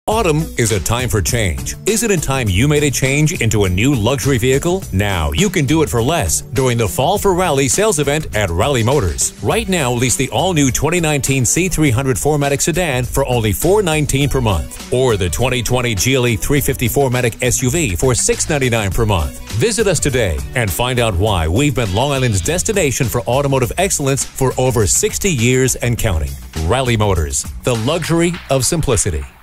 Autumn is a time for change. Isn't it time you made a change into a new luxury vehicle? Now you can do it for less during the Fall for Rallye Sales Event at Rallye Motors. Right now, lease the all-new 2019 C300 4MATIC sedan for only $419 per month, or the 2020 GLE 350 4MATIC SUV for $699 per month. Visit us today and find out why we've been Long Island's destination for automotive excellence for over 60 years and counting. Rallye Motors, the luxury of simplicity.